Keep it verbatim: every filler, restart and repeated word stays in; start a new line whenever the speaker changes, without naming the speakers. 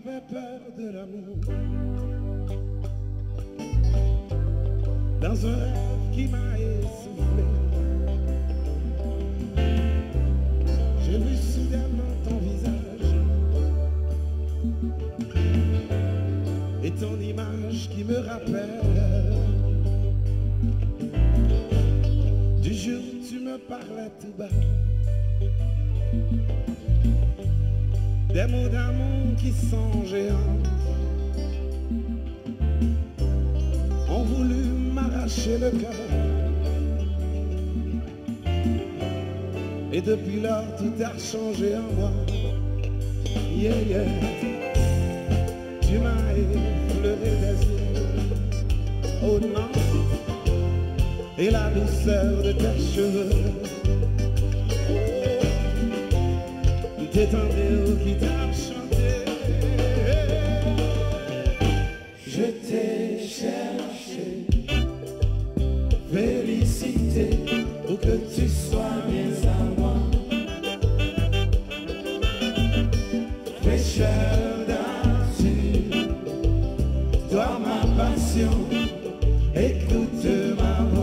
fait peur de l'amour. Dans un rêve qui m'a essoufflé, j'ai vu soudainement ton visage et ton image qui me rappelle du jour où tu me parlais tout bas, des mots d'amour qui sont géants, ont voulu m'arracher le cœur. Et depuis lors tout a changé en moi. Yeah, yeah. Tu m'as effleuré des yeux, oh non, et la douceur de tes cheveux, t'étendais qui t'a chanté. Je t'ai cherché, félicité pour que tu sois bien à moi. Fraîcheur d'azur, toi ma passion, écoute ma voix.